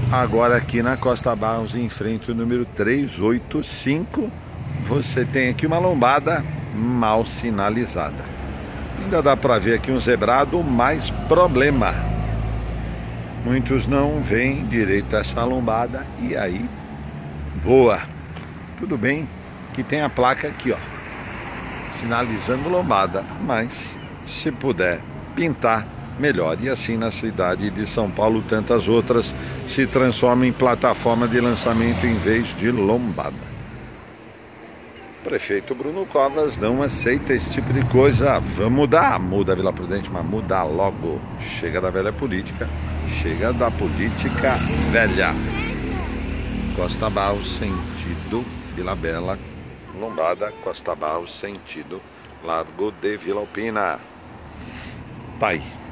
Agora aqui na Costa Barros, em frente ao número 385, você tem aqui uma lombada mal sinalizada. Ainda dá para ver aqui um zebrado, mas problema. Muitos não veem direito essa lombada e aí voa. Tudo bem que tem a placa aqui, ó, sinalizando lombada, mas se puder pintar, melhor. E assim na cidade de São Paulo, tantas outras se transformam em plataforma de lançamento em vez de lombada. Prefeito Bruno Covas não aceita esse tipo de coisa. Vamos mudar, muda Vila Prudente, mas mudar logo. Chega da velha política, chega da política velha. Costa Barros, sentido Vila Bela, lombada, Costa Barros, sentido Largo de Vila Alpina. Tá aí.